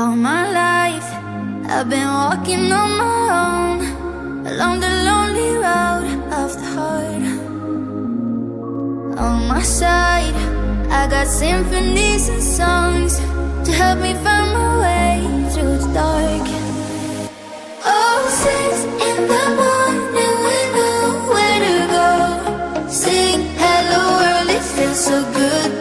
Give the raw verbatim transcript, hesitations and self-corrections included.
All my life I've been walking on my own, along the lonely road of the heart. On my side I got symphonies and songs to help me find my way through the dark. Oh, six in the morning we know where to go. Sing hello world, it feels so good